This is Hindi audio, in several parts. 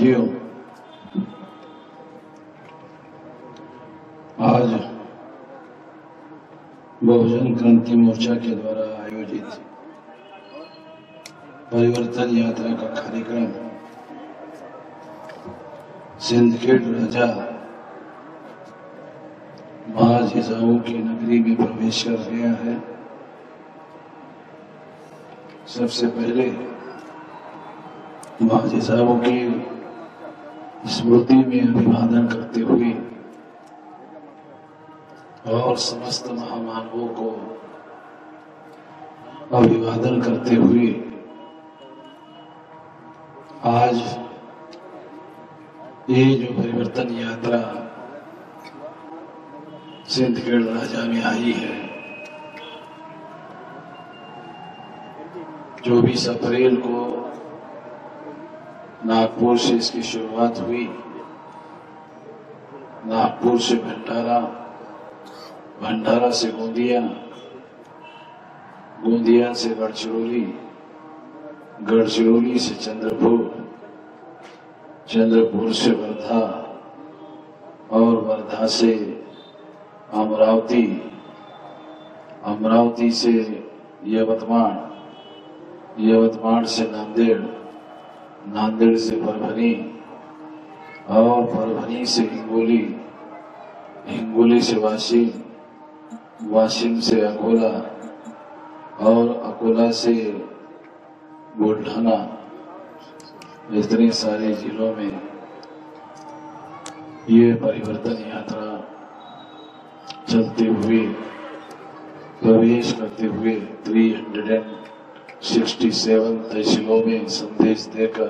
साथियों, आज बहुजन क्रांति मोर्चा के द्वारा आयोजित परिवर्तन यात्रा का कार्यक्रम सिंदखेड़ राजा महाजिजाऊ की नगरी में प्रवेश कर गया है। सबसे पहले महाजिजाऊ की स्मृति में अभिवादन करते हुए और समस्त महामानवों को अभिवादन करते हुए आज ये जो परिवर्तन यात्रा सिंदखेड़ राजा में आई है, 24 अप्रैल को नागपुर से इसकी शुरुआत हुई। नागपुर से भंडारा, भंडारा से गोंदिया, गोंदिया से गढ़चिरौली, गढ़चिरौली से चंद्रपुर, चंद्रपुर से वर्धा और वर्धा से अमरावती, अमरावती से यवतमाल, यवतमाल से नांदेड़, नांदेड़ से परभनी और परभनी से हिंगोली, हिंगोली से वाशिम, वाशिम से अकोला और अकोला से बुलढाना। इतने सारे जिलों में ये परिवर्तन यात्रा चलते हुए प्रवेश करते हुए 367 तहसीलों में संदेश देकर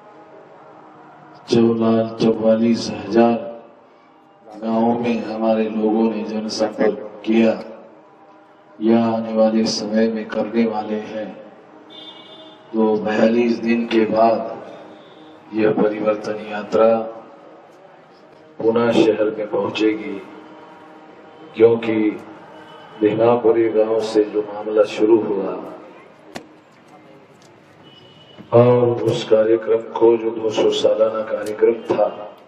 44,000 गांवों में हमारे लोगों ने जनसंपर्क किया। यह आने वाले समय में करने वाले हैं। तो 42 दिन के बाद यह परिवर्तन यात्रा पुनः शहर में पहुंचेगी, क्योंकि देनापुरी गांव से जो मामला शुरू हुआ और उस कार्यक्रम को जो 200 सालाना कार्यक्रम था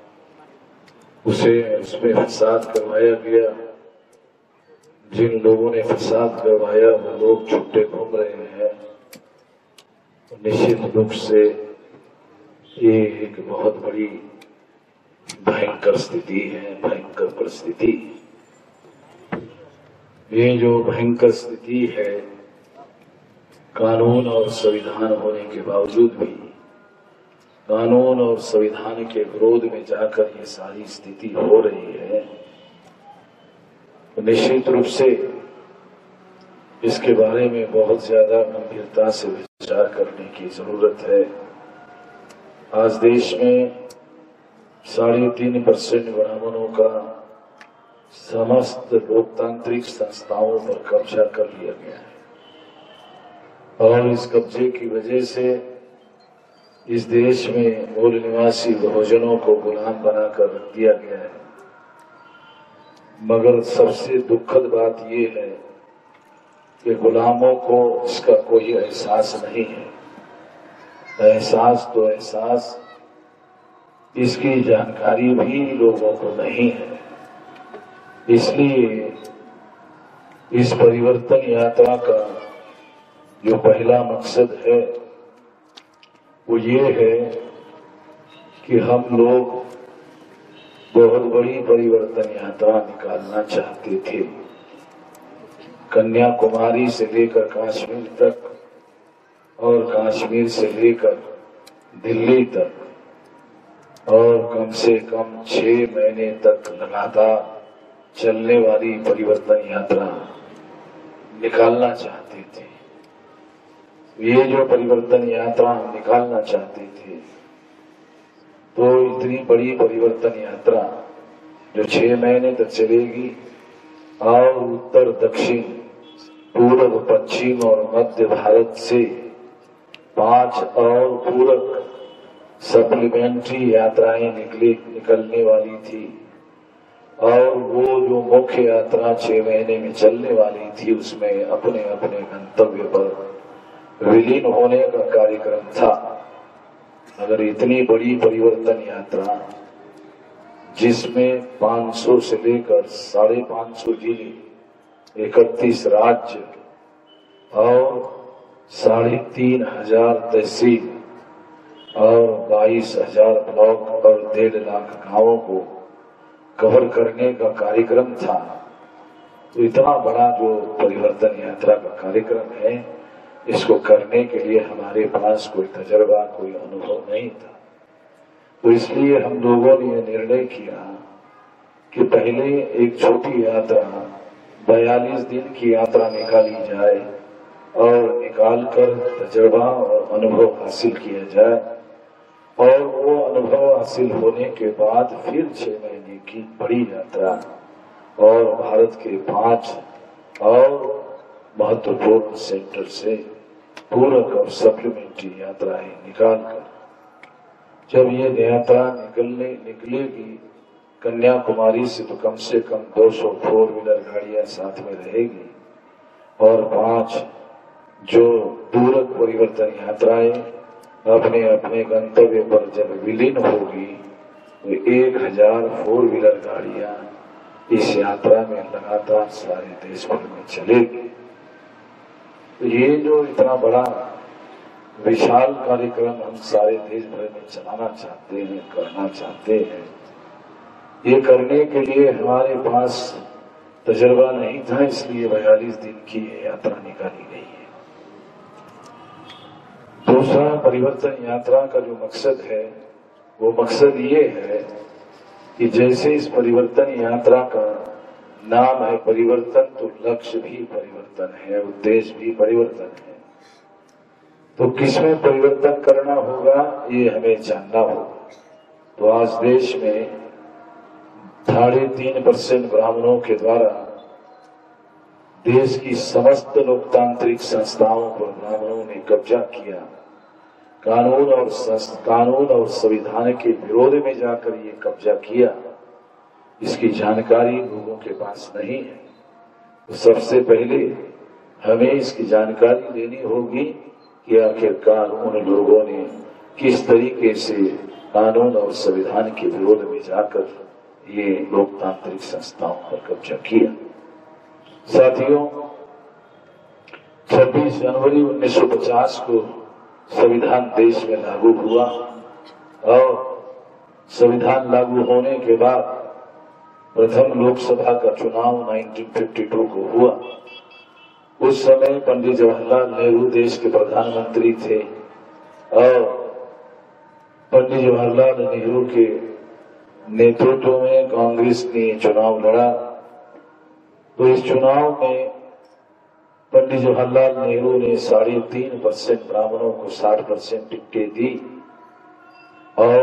उसमें फसाद करवाया गया। जिन लोगों ने फसाद करवाया वो लोग छुट्टे घूम रहे हैं। निश्चित रूप से ये एक बहुत बड़ी भयंकर स्थिति है, भयंकर परिस्थिति। ये जो भयंकर स्थिति है, कानून और संविधान होने के बावजूद भी कानून और संविधान के विरोध में जाकर ये सारी स्थिति हो रही है, तो निश्चित रूप से इसके बारे में बहुत ज्यादा गंभीरता से विचार करने की जरूरत है। आज देश में 3.5% ब्राह्मणों का समस्त लोकतांत्रिक संस्थाओं पर कब्जा कर लिया गया है और इस कब्जे की वजह से इस देश में मूल निवासी बहुजनों को गुलाम बनाकर रख दिया गया है। मगर सबसे दुखद बात यह है कि गुलामों को इसका कोई एहसास नहीं है। एहसास तो एहसास, इसकी जानकारी भी लोगों को नहीं है। इसलिए इस परिवर्तन यात्रा का जो पहला मकसद है वो ये है कि हम लोग बहुत बड़ी परिवर्तन यात्रा निकालना चाहते थे। कन्याकुमारी से लेकर कश्मीर तक और कश्मीर से लेकर दिल्ली तक और कम से कम 6 महीने तक लगातार चलने वाली परिवर्तन यात्रा निकालना चाहते थे। ये जो परिवर्तन यात्रा हम निकालना चाहते थे, तो इतनी बड़ी परिवर्तन यात्रा जो 6 महीने तक चलेगी और उत्तर दक्षिण पूर्व पश्चिम और मध्य भारत से 5 और पूरक सप्लीमेंट्री यात्राएं निकलने वाली थी और वो जो मुख्य यात्रा 6 महीने में चलने वाली थी उसमें अपने अपने गंतव्य पर विलीन होने का कार्यक्रम था। अगर इतनी बड़ी परिवर्तन यात्रा जिसमें 500 से लेकर 550 जिले, 31 राज्य और 3,500 तहसील और 22,000 ब्लॉक और 1.5 लाख गांवों को कवर करने का कार्यक्रम था, तो इतना बड़ा जो परिवर्तन यात्रा का कार्यक्रम है, इसको करने के लिए हमारे पास कोई तजर्बा, कोई अनुभव नहीं था। तो इसलिए हम लोगों ने यह निर्णय किया कि पहले एक छोटी यात्रा 42 दिन की यात्रा निकाली जाए और निकालकर तजर्बा और अनुभव हासिल किया जाए, और वो अनुभव हासिल होने के बाद फिर 6 महीने की बड़ी यात्रा और भारत के 5 और महत्वपूर्ण सेंटर से पूरक और सप्लीमेंट्री यात्राएं निकालकर जब ये यात्रा निकलेगी कन्याकुमारी से, तो कम से कम 200 4 व्हीलर गाड़ियां साथ में रहेगी और 5 जो पूरक परिवर्तन यात्राएं अपने अपने गंतव्य पर जब विलीन होगी, तो 1000 4 व्हीलर गाड़ियां इस यात्रा में लगातार सारे देश भर में चलेगी। तो ये जो इतना बड़ा विशाल कार्यक्रम हम सारे देश भर में चलाना चाहते हैं, करना चाहते हैं, ये करने के लिए हमारे पास तजर्बा नहीं था, इसलिए 42 दिन की ये यात्रा निकाली गई है। दूसरा परिवर्तन यात्रा का जो मकसद है, वो मकसद ये है कि जैसे इस परिवर्तन यात्रा का नाम है परिवर्तन, तो लक्ष्य भी परिवर्तन है, उद्देश्य भी परिवर्तन है। तो किसमें परिवर्तन करना होगा, ये हमें जानना होगा। तो आज देश में 3.5% ब्राह्मणों के द्वारा देश की समस्त लोकतांत्रिक संस्थाओं पर ब्राह्मणों ने कब्जा किया। कानून और संविधान के विरोध में जाकर ये कब्जा किया, इसकी जानकारी लोगों के पास नहीं है। तो सबसे पहले हमें इसकी जानकारी लेनी होगी कि आखिरकार उन लोगों ने किस तरीके से कानून और संविधान के विरोध में जाकर ये लोकतांत्रिक संस्थाओं पर कब्जा किया। साथियों, 26 जनवरी 1950 को संविधान देश में लागू हुआ और संविधान लागू होने के बाद प्रथम लोकसभा का चुनाव 1952 को हुआ। उस समय पंडित जवाहरलाल नेहरू देश के प्रधानमंत्री थे और पंडित जवाहरलाल नेहरू के नेतृत्व में कांग्रेस ने चुनाव लड़ा। तो इस चुनाव में पंडित जवाहरलाल नेहरू ने 3.5% ब्राह्मणों को 60% टिकटें दी और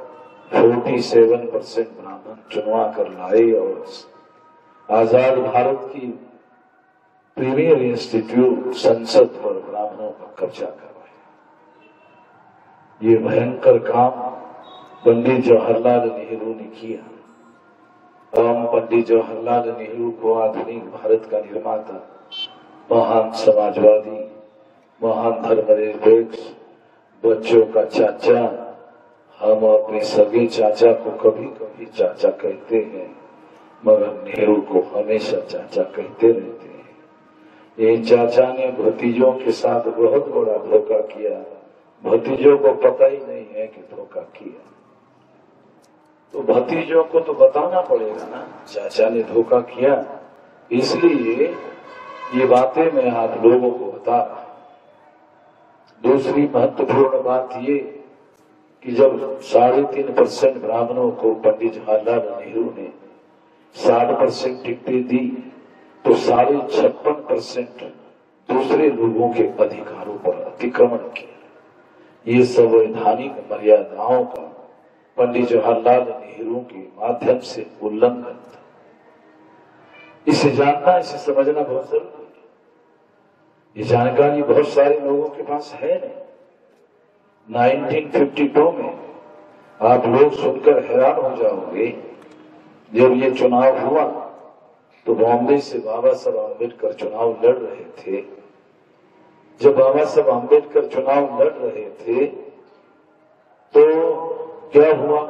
47% ब्राह्मण चुनवा कर लाए और आजाद भारत की प्रीमियर इंस्टीट्यूट संसद पर ब्राह्मणों का कब्जा करवाया। ये भयंकर काम पंडित जवाहरलाल नेहरू ने किया। हम पंडित जवाहरलाल नेहरू को आधुनिक भारत का निर्माता, महान समाजवादी, महान धर्मनिरपेक्ष, बच्चों का चाचा, हम अपने सगे चाचा को कभी कभी चाचा कहते हैं, मगर नेहरू को हमेशा चाचा कहते रहते हैं। ये चाचा ने भतीजों के साथ बहुत बड़ा धोखा किया, भतीजों को पता ही नहीं है कि धोखा किया। तो भतीजों को तो बताना पड़ेगा ना, चाचा ने धोखा किया, इसलिए ये बातें मैं आप लोगों को बता रहा हूं। दूसरी महत्वपूर्ण बात ये कि जब 3.5% ब्राह्मणों को पंडित जवाहरलाल नेहरू ने 60% टिकटें दी, तो 56% दूसरे लोगों के अधिकारों पर अतिक्रमण किया। ये संवैधानिक मर्यादाओं का पंडित जवाहरलाल नेहरू के माध्यम से उल्लंघन था। इसे जानना, इसे समझना बहुत जरूरी है। ये जानकारी बहुत सारे लोगों के पास है नहीं। 1952 में आप लोग सुनकर हैरान हो जाओगे, जब ये चुनाव हुआ तो बॉम्बे से बाबा साहब आम्बेडकर चुनाव लड़ रहे थे। जब बाबा साहब आम्बेडकर चुनाव लड़ रहे थे तो क्या हुआ,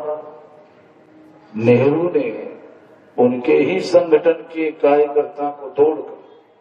नेहरू ने उनके ही संगठन के कार्यकर्ता को तोड़कर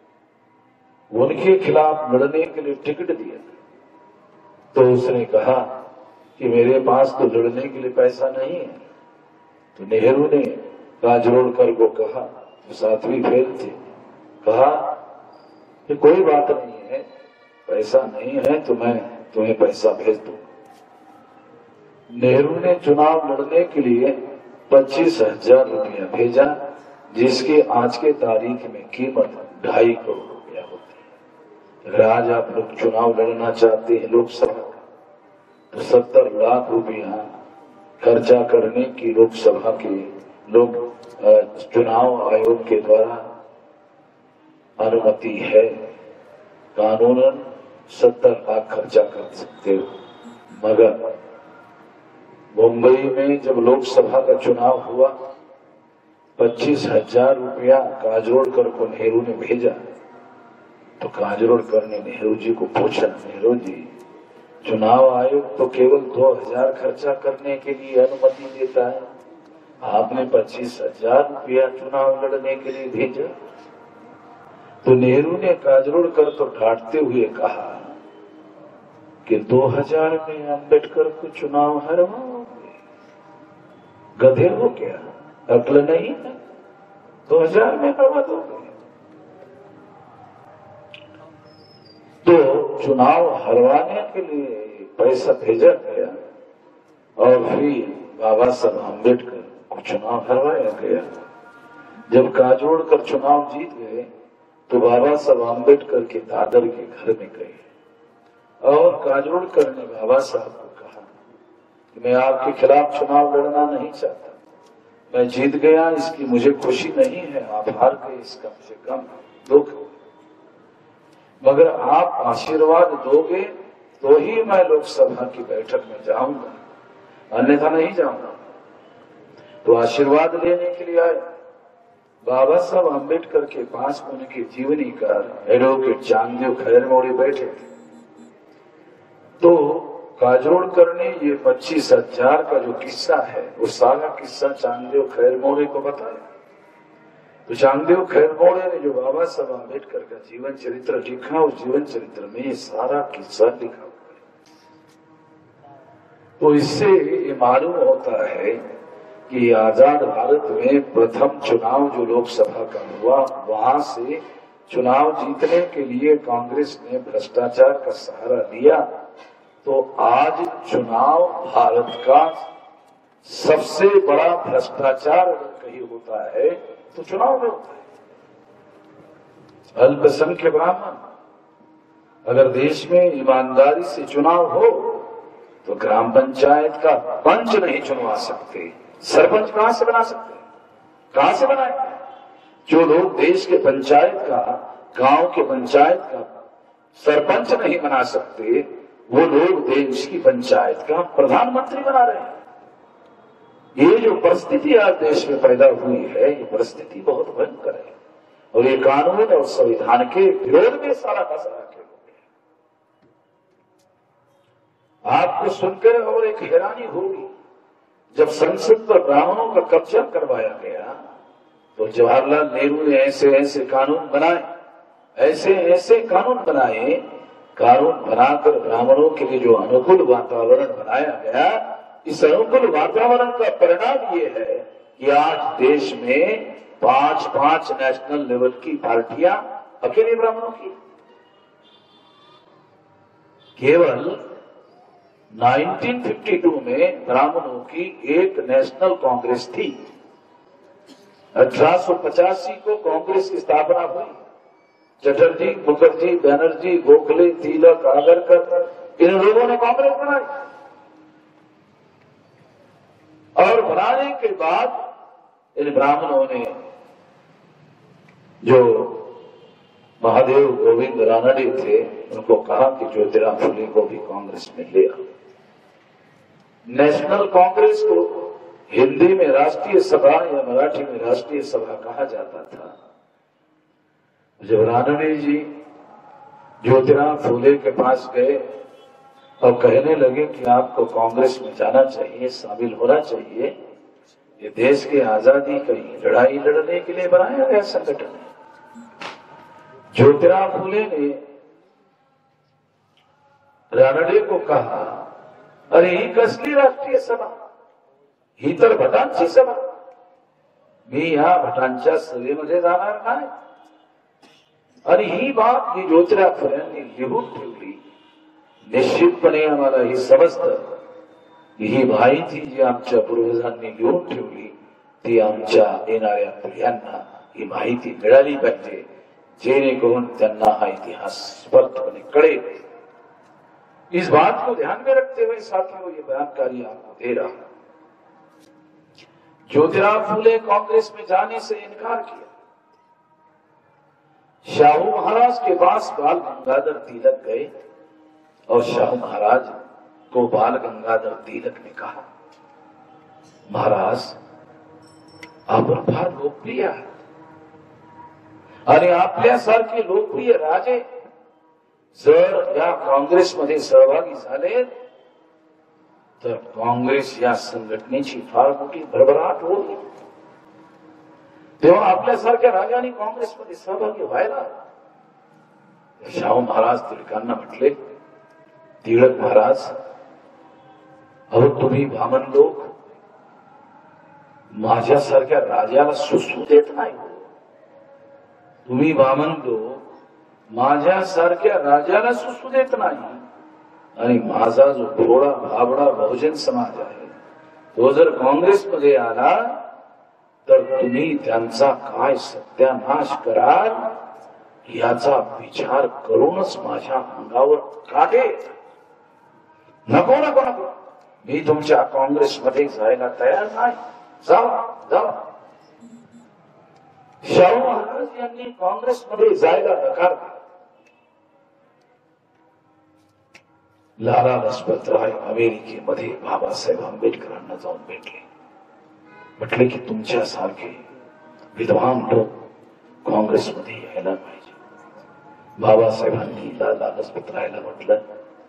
उनके खिलाफ लड़ने के लिए टिकट दिया। तो उसने कहा कि मेरे पास तो लड़ने के लिए पैसा नहीं है। तो नेहरू ने काजरोलकर को कहा, जो सातवीं फेल थे, कहा कि कोई बात नहीं है, पैसा नहीं है तो मैं तुम्हें पैसा भेज दूंगा। नेहरू ने चुनाव लड़ने के लिए 25,000 रुपया भेजा, जिसकी आज के तारीख में कीमत 2.5 करोड़ रुपया होती है। अगर आज आप लोग चुनाव लड़ना चाहते हैं लोकसभा का, तो 70 लाख रुपया खर्चा करने की लोकसभा के लोग चुनाव आयोग के द्वारा अनुमति है। कानूनन 70 लाख खर्चा कर सकते हो। मगर मुंबई में जब लोकसभा का चुनाव हुआ, 25,000 रुपया काजरोलकर को नेहरू ने भेजा। तो काजरोलकर ने नेहरू जी को पूछा, नेहरू जी, चुनाव आयोग तो केवल 2,000 खर्चा करने के लिए अनुमति देता है, आपने 25,000 रुपया चुनाव लड़ने के लिए भेजा। तो नेहरू ने काजरोलकर को डांटते हुए कहा कि 2000 में अम्बेडकर को चुनाव हरवाओगे, गधे हो क्या, अक्ल नहीं है, 2000 में हरवा दोगे। तो चुनाव हरवाने के लिए पैसा भेजा गया और फिर बाबा साहब अम्बेडकर को चुनाव हरवाया गया। जब काजरोलकर चुनाव जीत गए तो बाबा साहब अम्बेडकर के दादर के घर में गए और काजरोलकर ने बाबा साहब को कहा कि मैं आपके खिलाफ चुनाव लड़ना नहीं चाहता, मैं जीत गया इसकी मुझे खुशी नहीं है, आप हार गए इसका मुझे गम दुख, मगर आप आशीर्वाद दोगे तो ही मैं लोकसभा की बैठक में जाऊंगा, अन्यथा नहीं जाऊंगा। तो आशीर्वाद लेने के लिए आए। बाबा साहब अम्बेडकर के पास उनके जीवनीकार एडवोकेट चांगदेव खैरमोड़ी बैठे थे। तो काजरोलकर ने ये 25,000 का जो किस्सा है, वो सारा किस्सा चांगदेव खैरमोड़ी को बताया। तो चांगदेव खैरमोड़ी ने जो बाबा साहब अम्बेडकर का जीवन चरित्र लिखा, उस जीवन चरित्र में ये सारा किस्सा लिखा हुआ है। तो इससे ये मालूम होता है कि आजाद भारत में प्रथम चुनाव जो लोकसभा का हुआ, वहां से चुनाव जीतने के लिए कांग्रेस ने भ्रष्टाचार का सहारा लिया। तो आज चुनाव भारत का सबसे बड़ा भ्रष्टाचार अगर कहीं होता है तो चुनाव में होता है। अल्पसंख्यक ब्राह्मण, अगर देश में ईमानदारी से चुनाव हो तो ग्राम पंचायत का पंच नहीं चुनवा सकते, सरपंच कहां से बना सकते, कहां से बनाए। जो लोग देश के पंचायत का, गांव के पंचायत का सरपंच नहीं बना सकते, वो लोग देश की पंचायत का प्रधानमंत्री बना रहे हैं। ये जो परिस्थिति आज देश में पैदा हुई है, ये परिस्थिति बहुत भयंकर है और ये कानून और संविधान के विरोध में सारा का सारा खेल हो गया। आपको सुनकर और एक हैरानी होगी, जब संसद पर ब्राह्मणों का कब्जा करवाया गया तो जवाहरलाल नेहरू ने ऐसे ऐसे कानून बनाए, ऐसे ऐसे कानून बनाए, कानून बनाकर ब्राह्मणों के लिए जो अनुकूल वातावरण बनाया गया, इस अनुकूल वातावरण का परिणाम ये है कि आज देश में 5-5 नेशनल लेवल की पार्टियां अकेले ब्राह्मणों की। केवल 1952 में ब्राह्मणों की एक नेशनल कांग्रेस थी। 1885 को कांग्रेस की स्थापना हुई। चटर्जी, मुखर्जी, बनर्जी, गोखले, तिलक, आगरकर, इन लोगों ने कांग्रेस बनाई और बनाने के बाद इन ब्राह्मणों ने जो महादेव गोविंद रानडे थे, उनको कहा कि ज्योतिराव फुले को भी कांग्रेस में ले आओ। नेशनल कांग्रेस को हिंदी में राष्ट्रीय सभा या मराठी में राष्ट्रीय सभा कहा जाता था। जब रानडे जी ज्योतिराव फुले के पास गए और कहने लगे कि आपको कांग्रेस में जाना चाहिए, शामिल होना चाहिए। ये देश की आजादी की लड़ाई लड़ने के लिए बनाया गया संगठन है। ज्योतिराव फुले ने रानडे को कहा, अरे ही कसली राष्ट्रीय सभा, ही तर भटांची सभा, मी या भटांच्या सभेमध्ये जाणार नाही। आणि ही बात ही ज्योतिराव फुल्यांनी लिहून ठेवली। निश्चितपणे आम्हाला ही समजतं की ही माहिती जी आमच्या पूर्वजांनी लिहून ठेवली ती आमच्या येणाऱ्या पिढ्यांना ही माहिती मिळाली पाहिजे, जेणेकरून त्यांना हा इतिहास स्पष्टपणे कळेल। इस बात को ध्यान में रखते हुए साथियों ये बयानकारी आपको दे रहा हूं। ज्योतिराव फुले कांग्रेस में जाने से इनकार किया। शाहू महाराज के पास बाल गंगाधर तिलक गए और शाहू महाराज को बाल गंगाधर तिलक ने कहा, महाराज आप फार लोकप्रिय आहात आणि आपल्यासारखे लोकप्रिय राजे जर या काँग्रेसमध्ये सहभागी झाले तर काँग्रेस या संघटनेची फार मोठी भरभराट होईल। तेव्हा आपल्यासारख्या राजांनी काँग्रेसमध्ये सहभागी व्हायला। शाहू महाराज टिळकांना म्हटले, टिळक महाराज, अहो तुम्ही ब्राह्मण लोक माझ्यासारख्या राजाला सुसू देत नाही। तुम्ही ब्राह्मण लोक माझ्यासारख्या राजाला सुसू देत नाही आणि माझा जो भोळा भाबडा बहुजन समाज आहे तो जर काँग्रेसमध्ये आला तर तुम्ही त्यांचा काय सत्यानाश कराल याचा विचार करूनच माझ्या अंगावर काटे। नको नको नको, मी तुमच्या काँग्रेसमध्ये जायला तयार नाही, जावा जावा। शाहू महाराज यांनी काँग्रेसमध्ये जायला नकार दिला। लाला लजपतराय अमेरिकेमध्ये बाबासाहेब आंबेडकरांना जाऊन भेटले, म्हटले की तुमच्यासारखे विद्वान लोक काँग्रेसमध्ये यायला पाहिजे। बाबासाहेबांनी लाला लजपतरायला म्हटलं,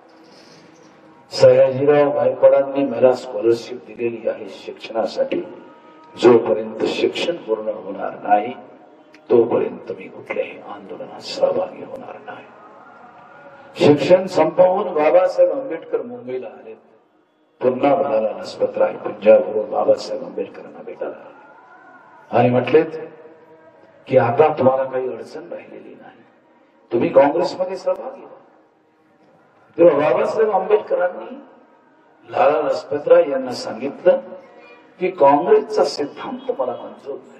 सयाजीराव गायकवाडांनी मला स्कॉलरशिप दिलेली आहे शिक्षणासाठी, जोपर्यंत शिक्षण पूर्ण होणार नाही तोपर्यंत मी कुठल्याही आंदोलनात सहभागी होणार नाही। शिक्षण संपवून बाबासाहेब आंबेडकर मुंबईला आले। पुन्हा लाला लजपतराय पंजाबवरून बाबासाहेब आंबेडकरांना भेटायला आले आणि म्हटलेत की आता तुम्हाला काही अडचण राहिलेली नाही, तुम्ही काँग्रेसमध्ये सहभागी व्हा। तेव्हा बाबासाहेब आंबेडकरांनी लाला लजपतराय यांना सांगितलं की काँग्रेसचा सिद्धांत मला मंजूर नाही।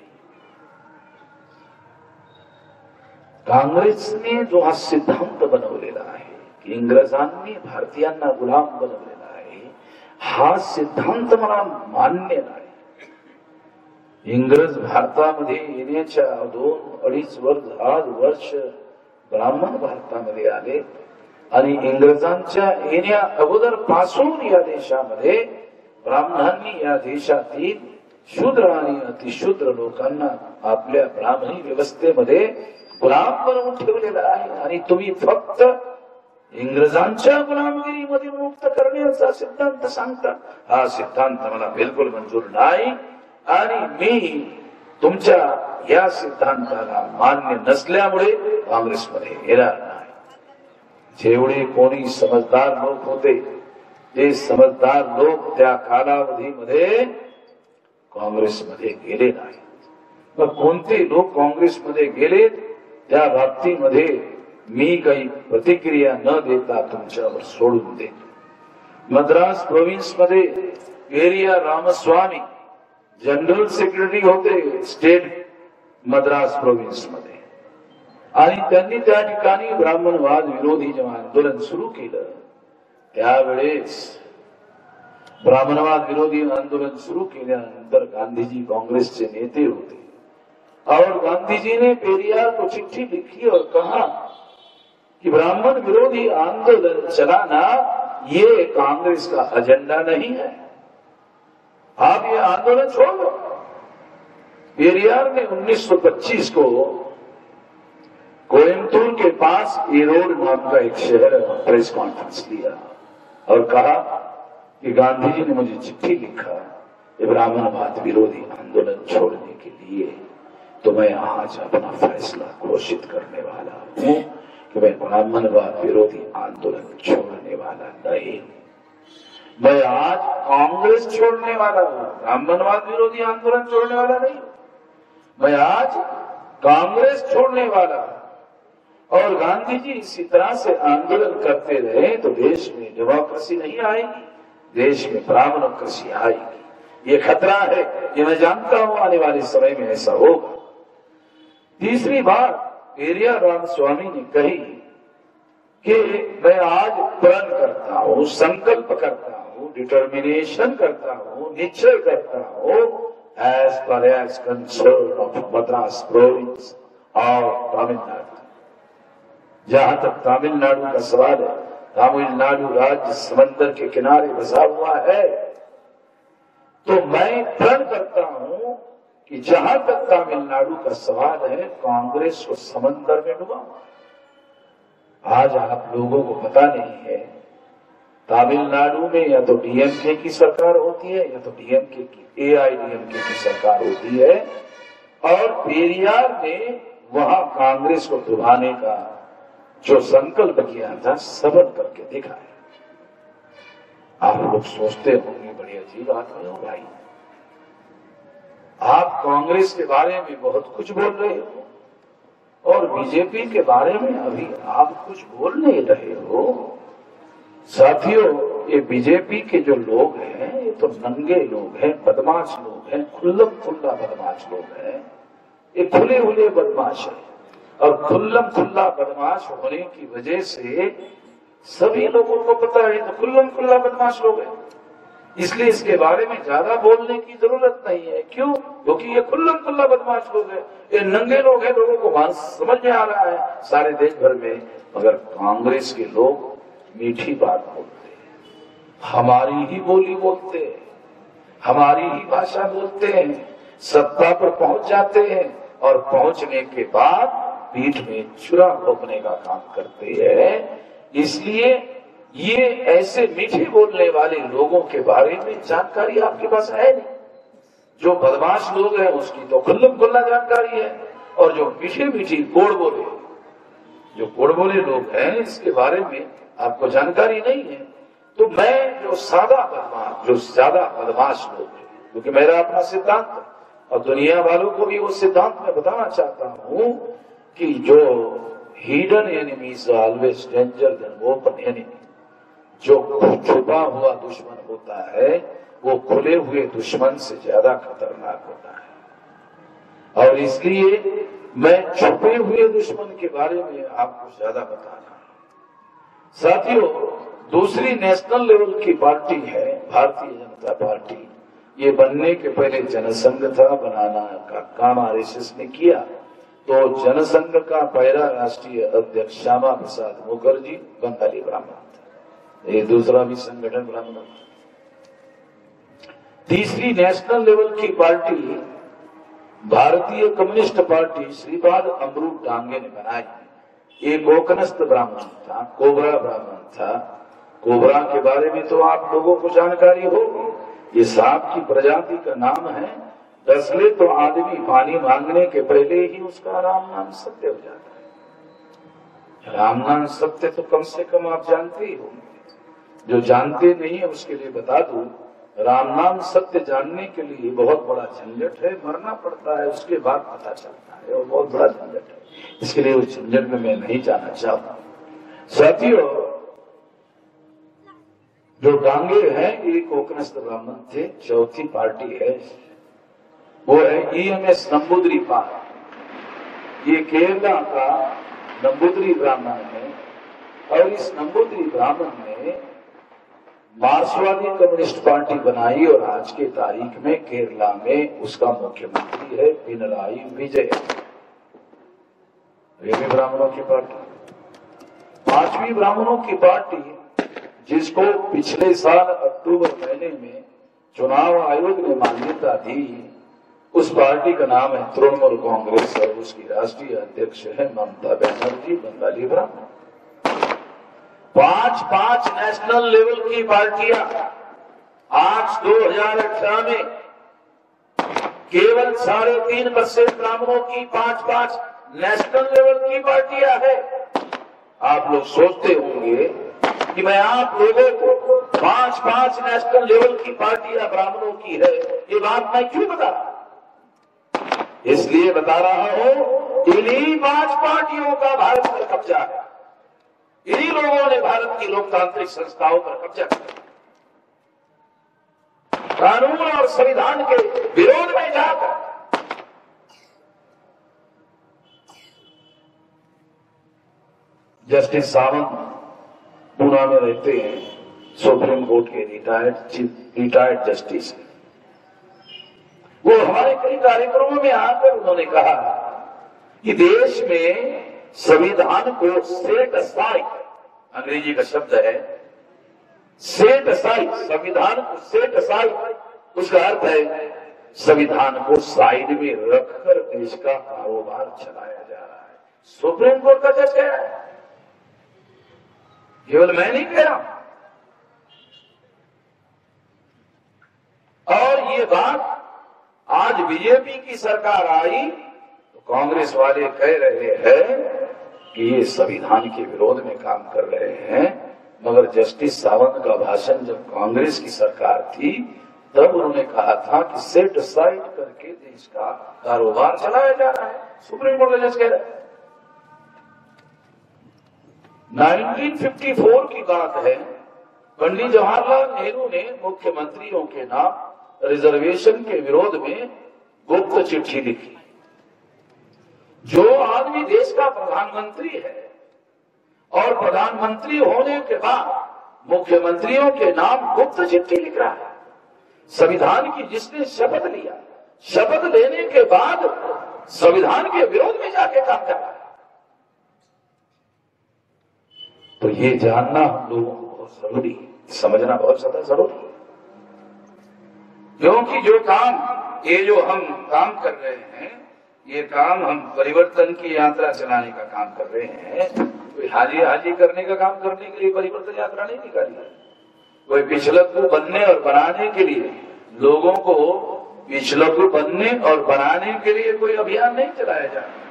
काँग्रेसने जो हा सिद्धांत बनवलेला आहे की इंग्रजांनी भारतीयांना गुलाम बनवलेला आहे, हा सिद्धांत मला मान्य नाही। इंग्रज भारतामध्ये येण्याच्या 2-2.5 वर्ष ब्राह्मण भारतामध्ये आले आणि इंग्रजांच्या येण्या अगोदर पासून या देशामध्ये ब्राह्मणांनी या देशातील शूद्र आणि अतिशूद्र लोकांना आपल्या ब्राह्मणी व्यवस्थेमध्ये गुलाम बनवून ठेवलेला आहे आणि तुम्ही फक्त इंग्रजांच्या गुलामगिरीमध्ये मुक्त करण्याचा सिद्धांत सांगता। हा सिद्धांत मला बिलकुल मंजूर नाही आणि मी तुमच्या या सिद्धांताला मान्य नसल्यामुळे काँग्रेसमध्ये येणार नाही। जेवढे कोणी समजदार लोक होते ते समजदार लोक त्या कालावधीमध्ये काँग्रेसमध्ये गेले नाही। मग कोणते लोक काँग्रेसमध्ये गेले त्या बाबतीमध्ये मी काही प्रतिक्रिया न देता तुमच्यावर सोडून देतो। मद्रास प्रोव्हिन्स मध्ये पेरिया रामस्वामी जनरल सेक्रेटरी होते स्टेट मद्रास प्रोव्हिन्स मध्ये आणि त्यांनी त्या ठिकाणी ब्राह्मणवाद विरोधी जेव्हा आंदोलन सुरू केलं त्यावेळेस ब्राह्मणवाद विरोधी आंदोलन शुरू केल्यानंतर गांधीजी कांग्रेस के नेते होते और गांधी ने पेरियार को चिट्ठी लिखी और कहा कि ब्राह्मण विरोधी आंदोलन चलाना ये कांग्रेस का एजेंडा नहीं है, आप ये आंदोलन छोड़ दो। पेरियार ने 1925 को कोयम्बतूर के पास ईरोड नाम का एक शहर प्रेस कॉन्फ्रेंस लिया और कहा कि गांधी जी ने मुझे चिट्ठी लिखा ये ब्राह्मणवाद विरोधी आंदोलन छोड़ने के लिए, तो मैं आज अपना फैसला घोषित करने वाला हूँ कि मैं ब्राह्मणवाद विरोधी आंदोलन छोड़ने वाला नहीं। मैं आज कांग्रेस छोड़ने वाला हूँ, ब्राह्मणवाद विरोधी आंदोलन छोड़ने वाला नहीं। मैं आज कांग्रेस छोड़ने वाला हूँ। और गांधी जी इसी तरह से आंदोलन करते रहे तो देश में डेमोक्रेसी नहीं आएगी, देश में ब्राह्मणोक्रेसी आएगी। ये खतरा है, ये मैं जानता हूं आने वाले समय में ऐसा होगा। तीसरी बात पेरियार रामस्वामी ने कही कि मैं आज प्रण करता हूं, संकल्प करता हूं, डिटर्मिनेशन करता हूं, निश्चय करता हूं as per as concern of Madras province और तमिलनाडु। जहां तक तमिलनाडु का सवाल है, तमिलनाडु राज्य समंदर के किनारे बसा हुआ है, तो मैं प्रण करता हूं कि जहां तक तमिलनाडु का सवाल है कांग्रेस को समंदर में डुबाऊंगा। आज आप लोगों को पता नहीं है, तमिलनाडु में या तो डीएमके की सरकार होती है या तो डीएमके की एआईडीएमके की सरकार होती है, और पेरियार ने वहां कांग्रेस को डुबाने का जो संकल्प किया था सफल करके दिखाया। आप लोग सोचते होंगे बड़ी अजीब आदमी हो भाई, आप कांग्रेस के बारे में बहुत कुछ बोल रहे हो और बीजेपी के बारे में अभी आप कुछ बोल नहीं रहे हो। साथियों, ये बीजेपी के जो लोग हैं ये तो नंगे लोग हैं, बदमाश लोग हैं, खुल्लम खुल्ला बदमाश लोग हैं। ये खुले हुए बदमाश है और खुल्लम खुल्ला बदमाश होने की वजह से सभी लोगों को पता है तो खुल्लम खुल्ला बदमाश लोग हैं, इसलिए इसके बारे में ज्यादा बोलने की जरूरत नहीं है। क्यों? क्योंकि ये खुल्लम खुल्ला बदमाश लोग हैं, ये नंगे लोग हैं, लोगों को समझ में आ रहा है सारे देश भर में। मगर कांग्रेस के लोग मीठी बात बोलते हैं, हमारी ही बोली बोलते हैं, हमारी ही भाषा बोलते हैं, सत्ता पर पहुंच जाते हैं और पहुंचने के बाद पीठ में छुरा भोंकने का काम करते हैं। इसलिए ये ऐसे मीठे बोलने वाले लोगों के बारे में जानकारी आपके पास है नहीं। जो बदमाश लोग हैं उसकी तो खुल्लम खुल्ला जानकारी है, और जो मीठे मीठी गोड़ बोले, जो गोड़ बोले लोग हैं इसके बारे में आपको जानकारी नहीं है। तो मैं जो सादा बदमाश, जो ज्यादा बदमाश लोग हैं, क्योंकि मेरा अपना सिद्धांत और दुनिया वालों को भी वो सिद्धांत में बताना चाहता हूं कि जो hidden enemies always danger than open enemy. जो छुपा हुआ दुश्मन होता है वो खुले हुए दुश्मन से ज्यादा खतरनाक होता है, और इसलिए मैं छुपे हुए दुश्मन के बारे में आपको ज्यादा बता रहा हूं। साथियों, दूसरी नेशनल लेवल की पार्टी है भारतीय जनता पार्टी। ये बनने के पहले जनसंघ था, बनाना का काम आरएसएस ने किया। तो जनसंघ का पहला राष्ट्रीय अध्यक्ष श्यामा प्रसाद मुखर्जी बंगाली ब्राह्मण था, ये दूसरा भी संगठन ब्राह्मण था। तीसरी नेशनल लेवल की पार्टी भारतीय कम्युनिस्ट पार्टी श्रीपाद अमरू डांगे ने बनाई। एक गोकनस्थ ब्राह्मण था, कोबरा ब्राह्मण था। कोबरा के बारे में तो आप लोगों को जानकारी होगी, ये सांप की प्रजाति का नाम है। डसले तो आदमी पानी मांगने के पहले ही उसका राम नाम सत्य हो जाता है। राम नाम सत्य तो कम से कम आप जानते ही होंगे। जो जानते नहीं है उसके लिए बता दूं, राम नाम सत्य जानने के लिए बहुत बड़ा झंझट है, मरना पड़ता है, उसके बाद पता चलता है, और बहुत बड़ा झंझट है। इसके लिए उस झंझट में मैं नहीं जाना चाहता। साथियों, जो डांगे हैं ये कोकनस्थ ब्राह्मण थे। चौथी पार्टी है वो है ईएमएस नंबूदरी-पाल। ये केरला का नंबूदरी ब्राह्मण है, और इस नंबूदरी ब्राह्मण ने मार्क्सवादी कम्युनिस्ट पार्टी बनाई, और आज के तारीख में केरला में उसका मुख्यमंत्री है पिनराई विजयन। ये भी ब्राह्मणों की पार्टी। पांचवी ब्राह्मणों की पार्टी जिसको पिछले साल अक्टूबर महीने में चुनाव आयोग ने मान्यता दी, उस पार्टी का नाम है तृणमूल कांग्रेस, और उसकी राष्ट्रीय अध्यक्ष है ममता बनर्जी, बंगाली ब्राह्मण। 5-5 नेशनल लेवल की पार्टियां आज 2018 में केवल 3.5% ब्राह्मणों की 5-5 नेशनल लेवल की पार्टियां है। आप लोग सोचते होंगे कि मैं आप लोगों को 5-5 नेशनल लेवल की पार्टियां ब्राह्मणों की है, ये बात मैं क्यों बता रहा हूं? इसलिए बता रहा हूं, इन्हीं 5 पार्टियों का भारत पर कब्जा है। इन्हीं लोगों ने भारत की लोकतांत्रिक संस्थाओं पर कब्जा किया। कानून और संविधान के विरोध में जाकर जस्टिस सावंत पूना में रहते हैं, सुप्रीम कोर्ट के रिटायर्ड जस्टिस। वो हमारे कई कार्यक्रमों में आकर उन्होंने कहा कि देश में संविधान को सेट असाइड, अंग्रेजी का शब्द है सेट असाइड, संविधान को सेट असाइड, उसका अर्थ है संविधान को साइड में रखकर देश का कारोबार चलाया जा रहा है। सुप्रीम कोर्ट का जज कह रहा है, केवल मैं नहीं कह रहा हूं। और ये बात आज बीजेपी की सरकार आई तो कांग्रेस वाले कह रहे हैं कि ये संविधान के विरोध में काम कर रहे हैं, मगर जस्टिस सावंत का भाषण जब कांग्रेस की सरकार थी तब उन्होंने कहा था कि सेट असाइड करके देश का कारोबार चलाया जा रहा है। सुप्रीम कोर्ट का जज कह रहा है। 1954 की बात है, पंडित जवाहरलाल नेहरू ने मुख्यमंत्रियों के नाम रिजर्वेशन के विरोध में गुप्त चिट्ठी लिखी। जो आदमी देश का प्रधानमंत्री है और प्रधानमंत्री होने के बाद मुख्यमंत्रियों के नाम गुप्त चिट्ठी लिख रहा है, संविधान की जिसने शपथ लिया, शपथ लेने के बाद संविधान के विरोध में जाके काम कर रहा है, तो ये जानना हम लोगों को बहुत जरूरी है, समझना बहुत ज्यादा जरूरी है। क्योंकि जो काम ये जो हम काम कर रहे हैं, ये काम हम परिवर्तन की यात्रा चलाने का काम कर रहे हैं। कोई हाजी हाजी करने का काम करने के लिए परिवर्तन यात्रा नहीं निकाली है। कोई पिछलक को बनने और बनाने के लिए, लोगों को पिछलक को बनने और बनाने के लिए कोई अभियान नहीं चलाया जा रहा।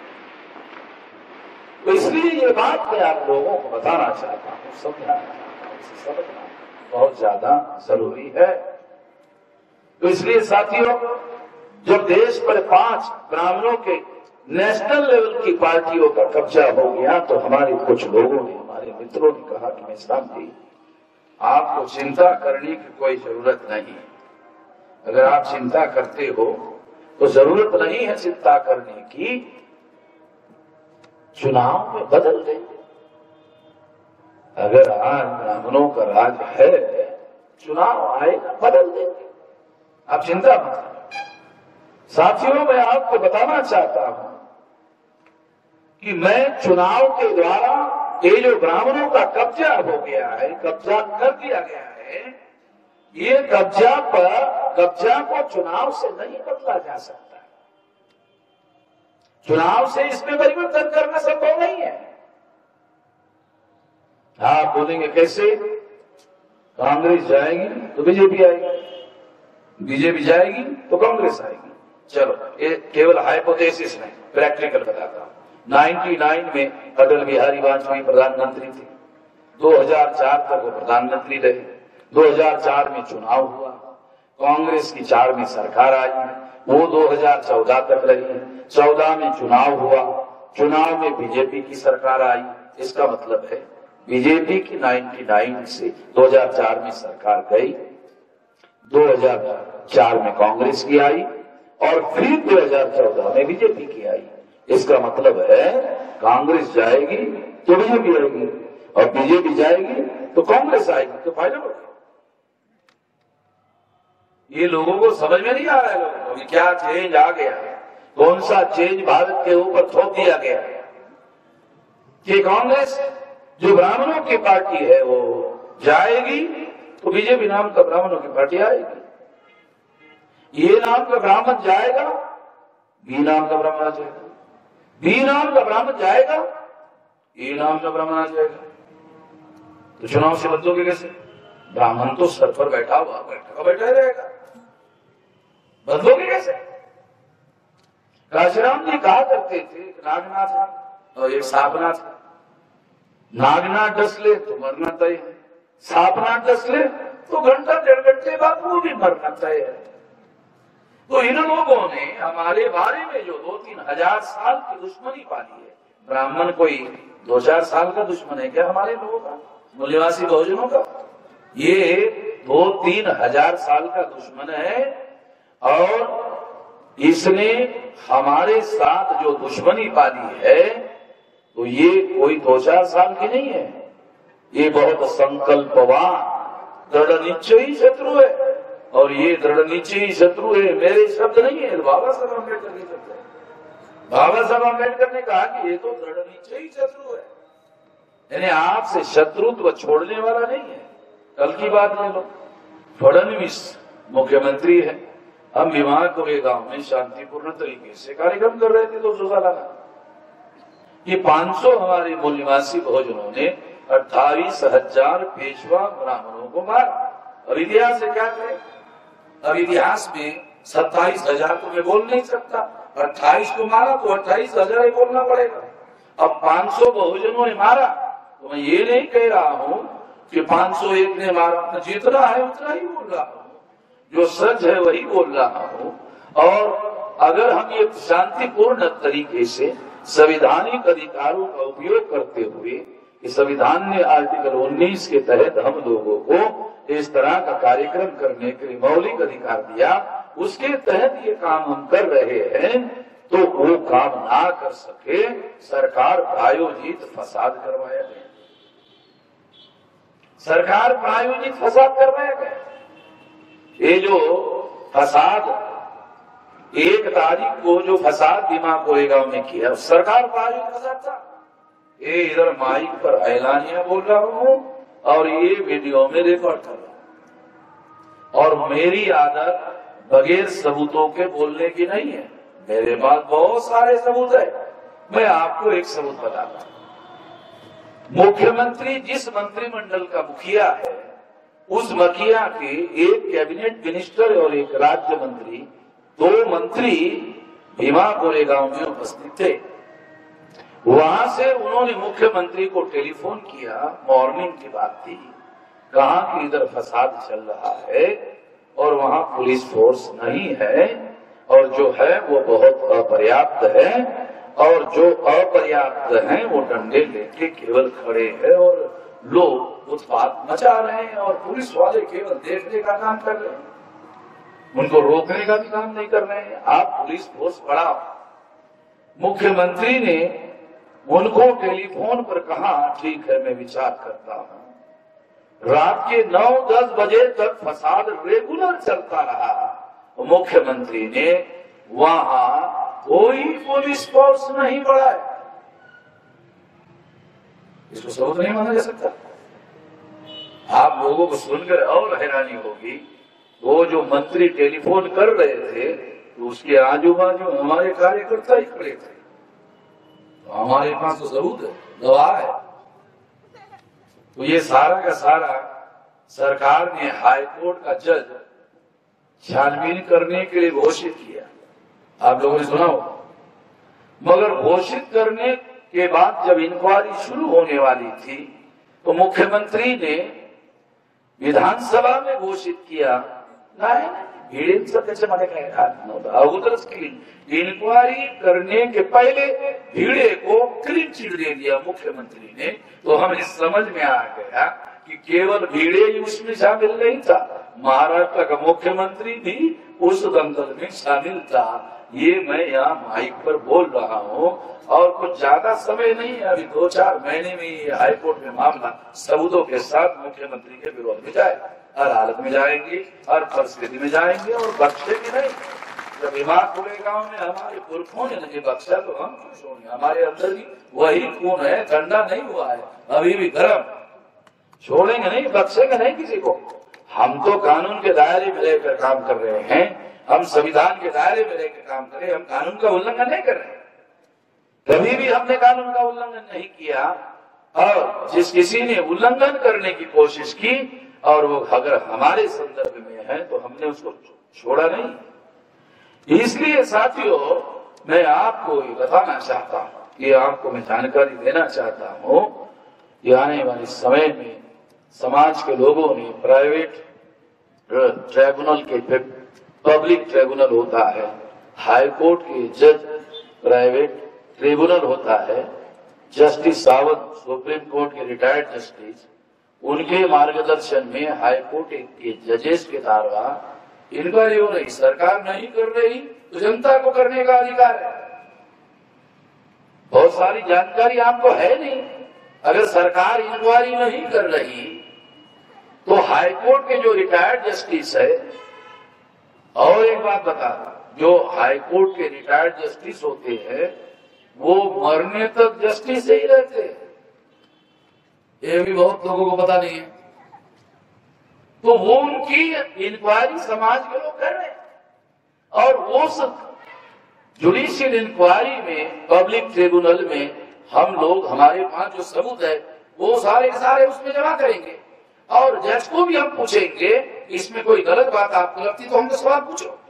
तो इसलिए ये बात मैं आप लोगों को बताना चाहता हूँ, समझाना चाहता हूँ, समझना बहुत ज्यादा जरूरी है। तो इसलिए साथियों, जब देश पर 5 ब्राह्मणों के नेशनल लेवल की पार्टियों का कब्जा हो गया तो हमारे कुछ लोगों ने, हमारे मित्रों ने कहा कि मेश्राम जी, आपको चिंता करने की कोई जरूरत नहीं। अगर आप चिंता करते हो तो जरूरत नहीं है चिंता करने की, चुनाव में बदल देंगे। अगर आज ब्राह्मणों का राज है, चुनाव आएगा, बदल देंगे, आप चिंता मत करें। साथियों, मैं आपको बताना चाहता हूं कि मैं चुनाव के द्वारा ये जो ब्राह्मणों का कब्जा हो गया है, कब्जा कर दिया गया है, ये कब्जा को चुनाव से नहीं बदला जा सकता। चुनाव से इसमें परिवर्तन करना संभव नहीं है। आप बोलेंगे कैसे? कांग्रेस जाएगी तो बीजेपी आएगी, बीजेपी जाएगी तो कांग्रेस आएगी। चलो, ये केवल हाइपोथेसिस नहीं, प्रैक्टिकल बताता हूं। 99 में अटल बिहारी वाजपेयी प्रधानमंत्री थे, 2004 तक वो प्रधानमंत्री रहे। 2004 में चुनाव हुआ, कांग्रेस की 4 में सरकार आई, वो 2014 तक रही। 14 में चुनाव हुआ, चुनाव में बीजेपी की सरकार आई। इसका मतलब है बीजेपी की 99 से 2004 में सरकार गई, 2004 में कांग्रेस की आई और फिर 2014 में बीजेपी की आई। इसका मतलब है कांग्रेस जाएगी तो बीजेपी आएगी और बीजेपी जाएगी तो कांग्रेस आएगी, तो फाइनल हो गया। ये लोगों को समझ में नहीं आ रहा है, लोगों को क्या चेंज आ गया, कौन सा चेंज भारत के ऊपर थोप दिया गया कि कांग्रेस जो ब्राह्मणों की पार्टी है वो जाएगी तो बीजेपी नाम का ब्राह्मणों की पार्टी आएगी। ये नाम का ब्राह्मण जाएगा, बी नाम का ब्राह्मण आ जाएगा, बी नाम का ब्राह्मण जाएगा, ए नाम का ब्राह्मण आ जाएगा। तो चुनाव से बदलोगे कैसे? ब्राह्मण तो सर पर बैठा हुआ बैठा ही रहेगा, बदलोगे कैसे? काशीराम जी कहा करते थे, एक नागनाथ है और एक सांपनाथ है। नागनाथ डस ले तो मरना तय है, सांपनाथ डस ले तो घंटा 1.5 घंटे बाद वो भी मरना तय है। तो इन लोगों ने हमारे बारे में जो 2-3 हजार साल की दुश्मनी पाली है, ब्राह्मण कोई 2-4 साल का दुश्मन है क्या हमारे लोगों का, मूल्यवासी बहुजनों का? ये 2-3 हजार साल का दुश्मन है। और इसने हमारे साथ जो दुश्मनी पाली है तो ये कोई 2-4 साल की नहीं है, ये बहुत संकल्पवान दृढ़ निश्चयी शत्रु है। और ये दृढ़ निश्चयी शत्रु है, मेरे शब्द नहीं है, बाबा साहब अम्बेडकर के शब्द है। बाबा साहब अम्बेडकर ने कहा कि ये तो दृढ़ निश्चयी शत्रु है, यानी आपसे शत्रुत्व छोड़ने वाला नहीं है। कल की बात ले लो, फडणवीस मुख्यमंत्री है, हम बीमार कोरे गांव में शांतिपूर्ण तरीके से कार्यक्रम कर रहे थे 200 साल का। ये 500 हमारे मूल निवासी बहुजनों ने 28,000 पेशवा ब्राह्मणों को मारा। अब इतिहास से क्या करें? अब इतिहास में 27,000 तो मैं बोल नहीं सकता, 28 को मारा तो 28,000 ही बोलना पड़ेगा। अब 500 बहुजनों ने मारा तो मैं ये नहीं कह रहा हूं कि 501 ने मारा, जितना है उतना ही बोल रहा हूं, जो सच है वही बोल रहा हूं। और अगर हम ये शांतिपूर्ण तरीके से संवैधानिक अधिकारों का उपयोग करते हुए, संविधान ने आर्टिकल 19 के तहत हम लोगों को इस तरह का कार्यक्रम करने के लिए मौलिक अधिकार दिया, उसके तहत ये काम हम कर रहे हैं, तो वो काम ना कर सके, सरकार प्रायोजित फसाद करवाया गया। सरकार प्रायोजित फसाद करवाया गया। ये जो फसाद 1 तारीख को जो फसाद बीमा कोरेगांव में किया, सरकार प्रायोजित फसाद था। ये इधर माइक पर ऐलानिया बोल रहा हूं और ये वीडियो में रिकॉर्ड कर रहा हूं। और मेरी आदत बगैर सबूतों के बोलने की नहीं है, मेरे पास बहुत सारे सबूत है। मैं आपको एक सबूत बताता हूं। मुख्यमंत्री जिस मंत्रिमंडल का मुखिया है, उस मुखिया के एक कैबिनेट मिनिस्टर और एक राज्य मंत्री, 2 मंत्री भीमा कोरेगांव में उपस्थित थे। वहां से उन्होंने मुख्यमंत्री को टेलीफोन किया, मॉर्निंग की बात थी, कहा कि इधर फसाद चल रहा है और वहां पुलिस फोर्स नहीं है, और जो है वो बहुत अपर्याप्त है, और जो अपर्याप्त हैं वो डंडे लेके केवल खड़े हैं और लोग उत्पात मचा रहे हैं, और पुलिस वाले केवल देखने का काम कर रहे हैं, उनको रोकने का भी काम नहीं कर रहे हैं। आप पुलिस फोर्स बढ़ाओ। मुख्यमंत्री ने उनको टेलीफोन पर कहा, ठीक है मैं विचार करता हूं। रात के 9-10 बजे तक फसाद रेगुलर चलता रहा। मुख्यमंत्री ने वहां कोई पुलिस फोर्स नहीं बढ़ाया। इसको सबूत नहीं माना जा सकता। आप लोगों को सुनकर और हैरानी होगी, वो जो मंत्री टेलीफोन कर रहे थे तो उसके आजू बाजू हमारे कार्यकर्ता ही खड़े थे। तो हमारे पास तो सबूत है, गवाह है। तो ये सारा का सारा सरकार ने हाईकोर्ट का जज छानबीन करने के लिए घोषित किया, आप लोगों ने सुना हो। मगर घोषित करने के बाद जब इंक्वायरी शुरू होने वाली थी तो मुख्यमंत्री ने विधानसभा में घोषित किया, इंक्वायरी करने के पहले भीड़े को क्लीन चिट दे दिया मुख्यमंत्री ने। तो हमें समझ में आ गया कि केवल भीड़े ही उसमें शामिल नहीं था, महाराष्ट्र का मुख्यमंत्री भी उस दंगल में शामिल था। ये मैं यहाँ माइक पर बोल रहा हूँ, और कुछ ज्यादा समय नहीं है, अभी 2-4 महीने में ये हाईकोर्ट में मामला सबूतों के साथ मुख्यमंत्री के विरोध में जाएगा, हर हालत में जाएंगे, हर परिस्थिति में जाएंगे, और बख्शेंगे नहीं। जब भीमा कोरेगांव में हमारे पुरखों ने नहीं बख्शा तो हम क्यों छोड़ेंगे? हमारे अंदर भी वही खून है, ठंडा नहीं हुआ है, अभी भी गर्म। छोड़ेंगे नहीं, बख्शेंगे नहीं किसी को। हम तो कानून के दायरे में रहकर काम कर रहे हैं, हम संविधान के दायरे में रहकर काम करें, हम कानून का उल्लंघन नहीं कर रहे। कभी भी हमने कानून का उल्लंघन नहीं किया। और जिस किसी ने उल्लंघन करने की कोशिश की और वो अगर हमारे संदर्भ में है तो हमने उसको छोड़ा नहीं। इसलिए साथियों, मैं आपको ये बताना चाहता हूँ, ये आपको मैं जानकारी देना चाहता हूँ कि आने वाले समय में समाज के लोगों ने प्राइवेट ट्राइब्यूनल के पब्लिक ट्राइब्यूनल होता है, हाई कोर्ट के जज प्राइवेट ट्रिब्यूनल होता है, जस्टिस सावंत सुप्रीम कोर्ट के रिटायर्ड जस्टिस, उनके मार्गदर्शन में हाई कोर्ट के जजेस के द्वारा इंक्वायरी हो रही। सरकार नहीं कर रही तो जनता को करने का अधिकार है। बहुत सारी जानकारी आपको है नहीं। अगर सरकार इंक्वायरी नहीं कर रही तो हाई कोर्ट के जो रिटायर्ड जस्टिस है, और एक बात बता, जो हाई कोर्ट के रिटायर्ड जस्टिस होते हैं वो मरने तक जस्टिस ही रहते हैं। ये भी बहुत लोगों को पता नहीं है। तो वो उनकी इंक्वायरी समाज के लोग कर रहे हैं, और उस जुडिशियल इंक्वायरी में, पब्लिक ट्रिब्यूनल में हम लोग, हमारे पास जो सबूत है वो सारे सारे उसमें जमा करेंगे, और जज को भी हम पूछेंगे इसमें कोई गलत बात आपको लगती तो हमसे सवाल पूछो।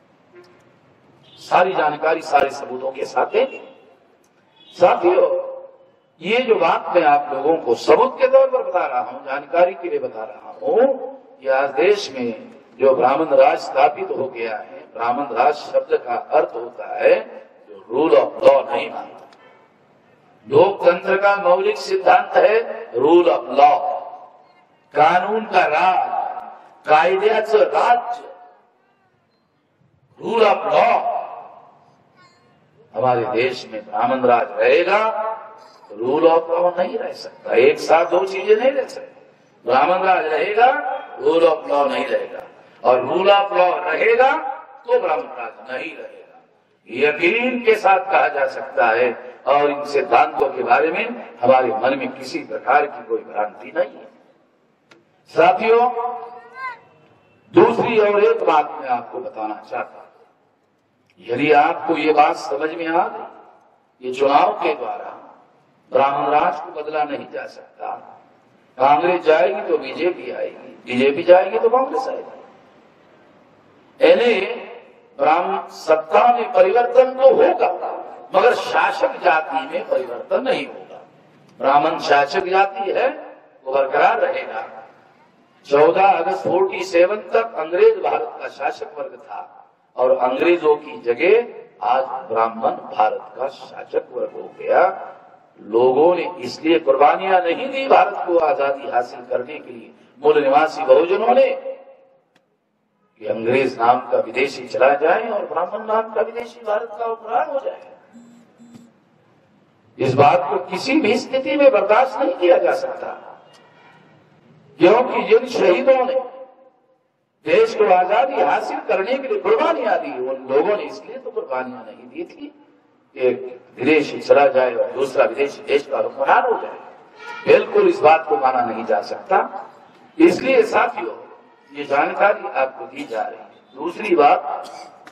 सारी जानकारी सारे सबूतों के साथ देंगे। साथियों, ये जो बात मैं आप लोगों को सबूत के तौर पर बता रहा हूँ, जानकारी के लिए बता रहा हूँ कि आज देश में जो ब्राह्मण राज स्थापित हो गया है, ब्राह्मण राज शब्द का अर्थ होता है जो रूल ऑफ लॉ नहीं मानता। लोकतंत्र का मौलिक सिद्धांत है रूल ऑफ लॉ, कानून का राज, कायद्याचं राज्य, रूल ऑफ लॉ। हमारे देश में ब्राह्मण राज रहेगा, रूल ऑफ लॉ नहीं रह सकता। एक साथ दो चीजें नहीं रह सकती। ब्राह्मण राज रहेगा, रूल ऑफ लॉ नहीं रहेगा, और रूल ऑफ लॉ रहेगा तो ब्राह्मण राज नहीं रहेगा। यकीन के साथ कहा जा सकता है, और इन सिद्धांतों के बारे में हमारे मन में किसी प्रकार की कोई भ्रांति नहीं है। साथियों, दूसरी और एक बात मैं आपको बताना चाहता हूं। यदि आपको ये बात समझ में आ गई, ये चुनाव के द्वारा ब्राह्मण राज को बदला नहीं जा सकता। कांग्रेस जाएगी तो बीजेपी आएगी, बीजेपी जाएगी तो कांग्रेस आएगी। यानी ब्राह्मण सत्ता में परिवर्तन तो होगा, मगर शासक जाति में परिवर्तन नहीं होगा। ब्राह्मण शासक जाति है वो बरकरार रहेगा। 14 अगस्त 47 तक अंग्रेज भारत का शासक वर्ग था, और अंग्रेजों की जगह आज ब्राह्मण भारत का शासक वर्ग हो गया। लोगों ने इसलिए कुर्बानियां नहीं दी भारत को आजादी हासिल करने के लिए, मूल निवासी बहुजनों ने, कि अंग्रेज नाम का विदेशी चला जाए और ब्राह्मण नाम का विदेशी भारत का उपहार हो जाए। इस बात को किसी भी स्थिति में बर्दाश्त नहीं किया जा सकता, क्योंकि जिन शहीदों ने देश को आजादी हासिल करने के लिए कुर्बानियां दी, उन लोगों ने इसलिए तो कुर्बानियां नहीं दी थी एक विदेशी चला जाए और दूसरा विदेशी देश का हुक्मरान हो जाए। बिल्कुल इस बात को माना नहीं जा सकता। इसलिए साथियों, ये जानकारी आपको दी जा रही है। दूसरी बात,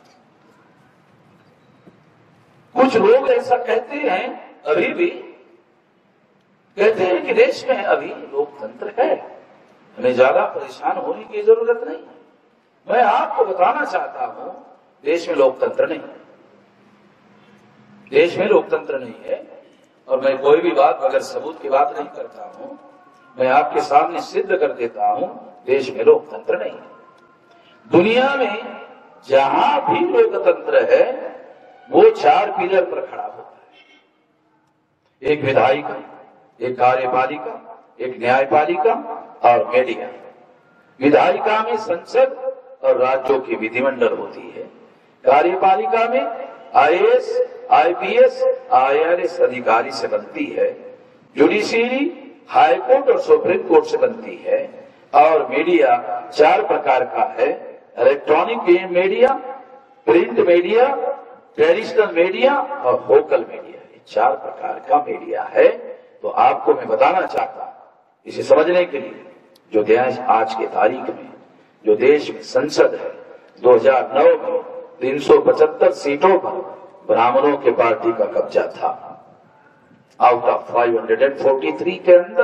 कुछ लोग ऐसा कहते हैं, अभी भी कहते हैं कि देश में अभी लोकतंत्र है, हमें ज्यादा परेशान होने की जरूरत नहीं। मैं आपको बताना चाहता हूं, देश में लोकतंत्र नहीं है, देश में लोकतंत्र नहीं है। और मैं कोई भी बात अगर सबूत की बात नहीं करता हूं, मैं आपके सामने सिद्ध कर देता हूं, देश में लोकतंत्र नहीं है। दुनिया में जहां भी लोकतंत्र है वो 4 पिलर पर खड़ा होता है। एक विधायिका, एक कार्यपालिका, एक न्यायपालिका और मीडिया। विधायिका में संसद और राज्यों की विधिमंडल होती है। कार्यपालिका में आईएएस, आईपीएस, आईआरएस अधिकारी से बनती है। जुडिशियरी हाई कोर्ट और सुप्रीम कोर्ट से बनती है। और मीडिया 4 प्रकार का है, electronic media, print media, traditional media और वोकल मीडिया। ये 4 प्रकार का मीडिया है। तो आपको मैं बताना चाहता हूं, इसे समझने के लिए, जो देश आज के तारीख में जो देश में संसद है, 2009 में 375 सीटों पर ब्राह्मणों के पार्टी का कब्जा था। आउट ऑफ 543 के अंदर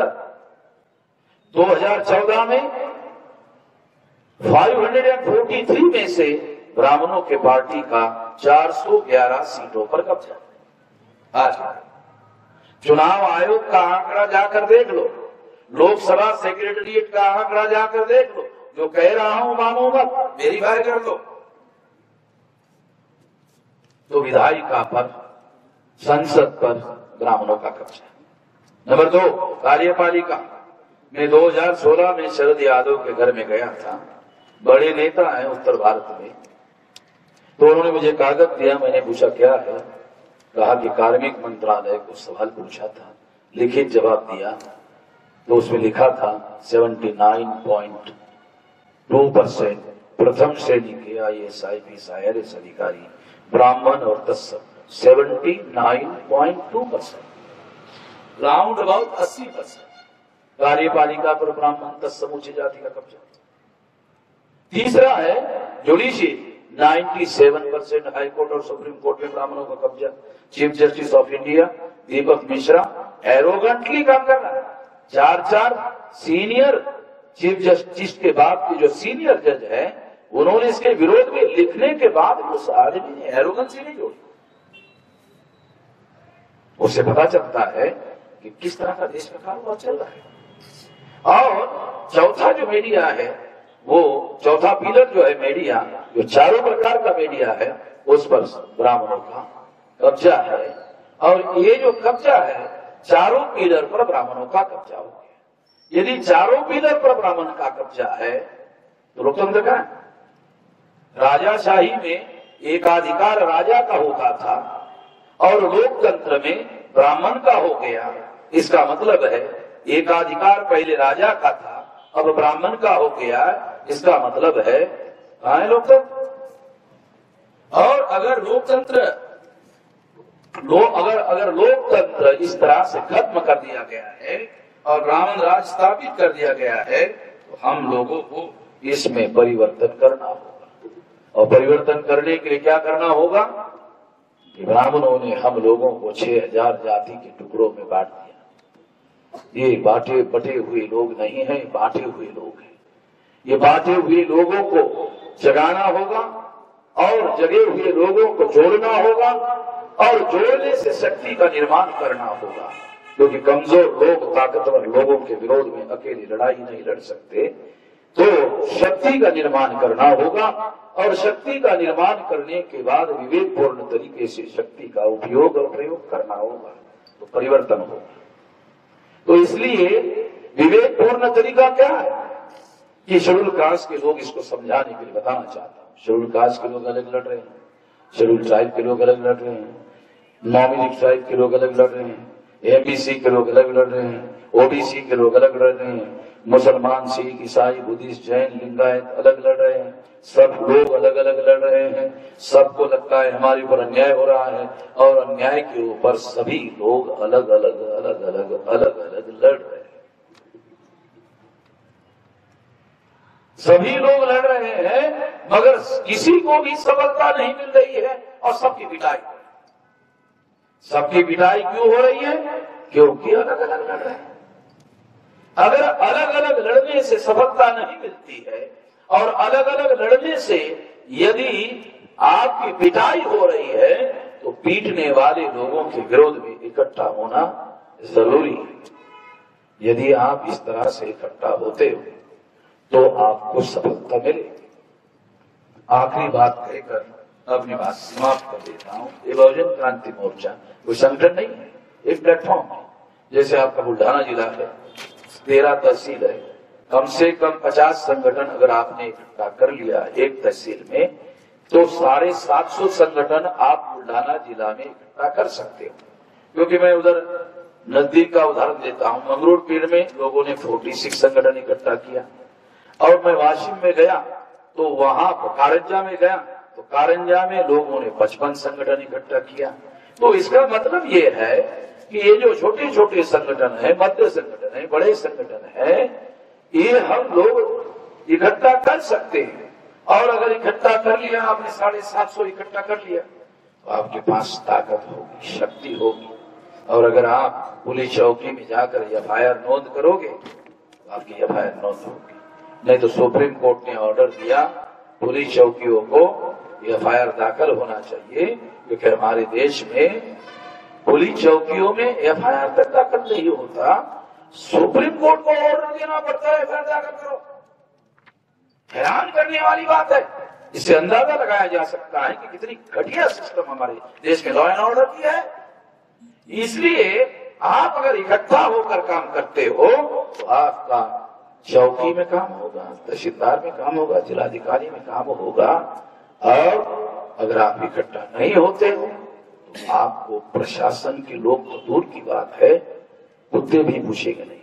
2014 में 543 में से ब्राह्मणों के पार्टी का 411 सीटों पर कब्जा। आज चुनाव आयोग का आंकड़ा जाकर देख लो, लोकसभा सेक्रेटरीट का आंकड़ा जाकर देख लो, जो कह रहा हूं मानो मत, वेरीफाई कर लो। तो विधायिका पर, संसद पर ब्राह्मणों का कब्जा। नंबर 2, कार्यपालिका में 2016 में शरद यादव के घर में गया था। बड़े नेता हैं उत्तर भारत में, तो उन्होंने मुझे कागज दिया। मैंने पूछा क्या है, कहा कि कार्मिक मंत्रालय को सवाल पूछा था, लिखित जवाब दिया, तो उसमें लिखा था 79.2% प्रथम श्रेणी के IAS IPS IRS अधिकारी ब्राह्मण और तत्सम 79.2%, राउंड अबाउट 80%। कार्यपालिका पर ब्राह्मण तत्सम उच्च जाति का कब्जा। तीसरा है जुडिशियरी, 97% हाईकोर्ट और सुप्रीम कोर्ट में ब्राह्मणों का कब्जा। Chief justice of India Deepak Mishra arrogantly काम कर रहा है। 4 सीनियर चीफ जस्टिस के बाद के जो सीनियर जज है, उन्होंने इसके विरोध में लिखने के बाद उस आदमी ने एरोगेंसी नहीं जोड़ी। उससे पता चलता है कि किस तरह का देश का कारोबार चल रहा है। और चौथा जो मीडिया है, वो चौथा पिलर जो है मीडिया, जो चारों प्रकार का मीडिया है, उस पर ब्राह्मणों का कब्जा है। और ये जो कब्जा है, चारों पिलर पर ब्राह्मणों का कब्जा हो गया। यदि चारों पिलर पर ब्राह्मण का कब्जा है तो लोकतंत्र का है। राजाशाही में एकाधिकार राजा का होता था और लोकतंत्र में ब्राह्मण का हो गया। इसका मतलब है एकाधिकार पहले राजा का था, अब ब्राह्मण का हो गया। इसका मतलब है कहां है लोकतंत्र। और अगर लोकतंत्र अगर लोकतंत्र इस तरह से खत्म कर दिया गया है और ब्राह्मण राज स्थापित कर दिया गया है, तो हम लोगों को इसमें परिवर्तन करना होगा। और परिवर्तन करने के लिए क्या करना होगा कि ब्राह्मणों ने हम लोगों को 6000 जाति के टुकड़ों में बांट दिया। ये बटे हुए लोग नहीं है, बांटे हुए लोग हैं। ये बांटे हुए लोगों को जगाना होगा और जगे हुए लोगों को जोड़ना होगा और जोड़ने से शक्ति का निर्माण करना होगा। क्योंकि कमजोर लोग ताकतवर लोगों के विरोध में अकेली लड़ाई नहीं लड़ सकते, तो शक्ति का निर्माण करना होगा। और शक्ति का निर्माण करने के बाद विवेकपूर्ण तरीके से शक्ति का उपयोग और प्रयोग करना होगा, तो परिवर्तन होगा। तो इसलिए विवेकपूर्ण तरीका क्या है कि शेड्यूल कास्ट के लोग इसको समझाने के लिए बताना चाहता हूँ। शेड्यूल कास्ट के लोग अलग लड़ रहे हैं, शेड्यूल ट्राइब के लोग अलग लड़ रहे हैं, नॉमिनल ट्राइब के लोग अलग लड़ रहे हैं, MBC के लोग अलग लड़ रहे हैं, OBC के लोग अलग लड़ रहे हैं, मुसलमान, सिख, ईसाई, बुद्धिस्ट, जैन, लिंगायत अलग लड़ रहे हैं। सब लोग अलग अलग लड़ रहे हैं। सबको लगता है हमारे ऊपर अन्याय हो रहा है और अन्याय के ऊपर सभी लोग अलग अलग लड़ रहे हैं। सभी लोग लड़ रहे हैं, मगर किसी को भी सफलता नहीं मिल रही है और सबकी पिटाई। सबकी पिटाई क्यों हो रही है? क्योंकि अलग अलग लड़ रहे हैं। अगर अलग अलग लड़ने से सफलता नहीं मिलती है और अलग अलग लड़ने से यदि आपकी पिटाई हो रही है, तो पीटने वाले लोगों के विरोध में इकट्ठा होना जरूरी है। यदि आप इस तरह से इकट्ठा होते हो तो आपको सफलता मिलेगी। आखिरी बात कहकर अपनी बात समाप्त कर देता हूँ। ये बहुजन क्रांति मोर्चा कोई संगठन नहीं है, एक प्लेटफॉर्म है। जैसे आपका बुल्ढाना जिला है, 13 तहसील है, कम से कम 50 संगठन अगर आपने इकट्ठा कर लिया एक तहसील में, तो 750 संगठन आप बुल्ढाना जिला में इकट्ठा कर सकते हो। क्योंकि मैं उधर नजदीक का उदाहरण देता हूँ, मंगरूर पीर में लोगों ने 46 संगठन इकट्ठा किया। और मैं वाशिम में गया तो वहां कारंजा में गया तो कारंजा में लोगों ने 55 संगठन इकट्ठा किया। तो इसका मतलब ये है कि ये जो छोटे छोटे संगठन है, मध्य संगठन है, बड़े संगठन है, ये हम लोग इकट्ठा कर सकते हैं। और अगर इकट्ठा कर लिया आपने, 750 इकट्ठा कर लिया, तो आपके पास ताकत होगी, शक्ति होगी। और अगर आप पुलिस चौकी में जाकर एफआईआर नोंद करोगे तो आपकी एफआईआर नोंद होगी। नहीं तो सुप्रीम कोर्ट ने ऑर्डर दिया पुलिस चौकियों को एफआईआर दाखिल होना चाहिए, क्योंकि हमारे देश में पुलिस चौकियों में एफआईआर तक दाखिल नहीं होता, सुप्रीम कोर्ट को ऑर्डर देना पड़ता है एफआईआर दाखिल करो। हैरान करने वाली बात है। इससे अंदाजा लगाया जा सकता है कि कितनी घटिया सिस्टम हमारे देश में लॉ एंड ऑर्डर की है। इसलिए आप अगर इकट्ठा होकर काम करते हो तो आपका चौकी में काम होगा, तहसीलदार में काम होगा, जिलाधिकारी में काम होगा। और अगर आप इकट्ठा नहीं होते हो तो आपको प्रशासन के लोग तो दूर की बात है, कुत्ते भी पूछेंगे नहीं।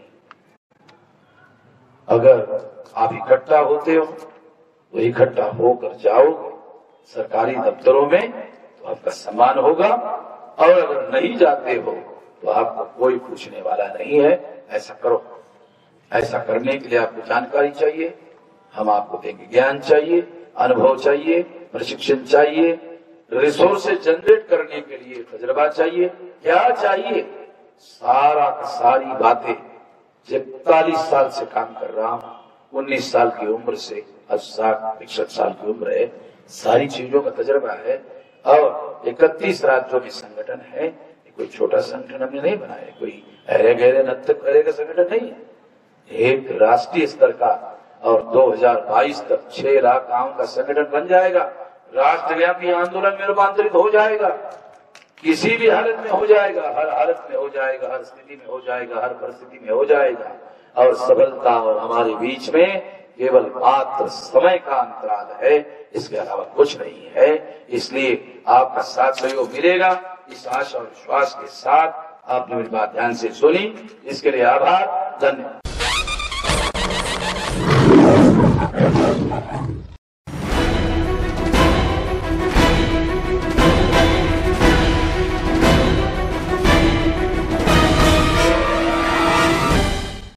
अगर आप इकट्ठा होते हो तो इकट्ठा होकर जाओगे सरकारी दफ्तरों में तो आपका सम्मान होगा, और अगर नहीं जाते हो तो आपको कोई पूछने वाला नहीं है। ऐसा करो। ऐसा करने के लिए आपको जानकारी चाहिए, हम आपको देंगे। ज्ञान चाहिए, अनुभव चाहिए, प्रशिक्षण चाहिए, रिसोर्सेज जनरेट करने के लिए तजुर्बा चाहिए। क्या चाहिए? सारा का सारी बातें 41 साल से काम कर रहा हूं, 19 साल की उम्र से अब 60-61 साल की उम्र है, सारी चीजों का तजुर्बा है। और 31 राज्यों में संगठन है। कोई छोटा संगठन हमने नहीं बनाया, कोई अरे गहरे नत्तक करे का संगठन नहीं है, एक राष्ट्रीय स्तर का। और 2022 तक 6 लाख गांव का संगठन बन जाएगा, राष्ट्रव्यापी आंदोलन में रूपांतरित हो जाएगा, किसी भी हालत में हो जाएगा, हर हालत में हो जाएगा, हर स्थिति में हो जाएगा, हर परिस्थिति में हो जाएगा। और सफलता और हमारे बीच में केवल मात्र समय का अंतराल है, इसके अलावा कुछ नहीं है। इसलिए आपका साथ सहयोग मिलेगा। इस आशा और विश्वास के साथ आपने मेरी बात ध्यान से सुनी, इसके लिए आभार। धन्यवाद।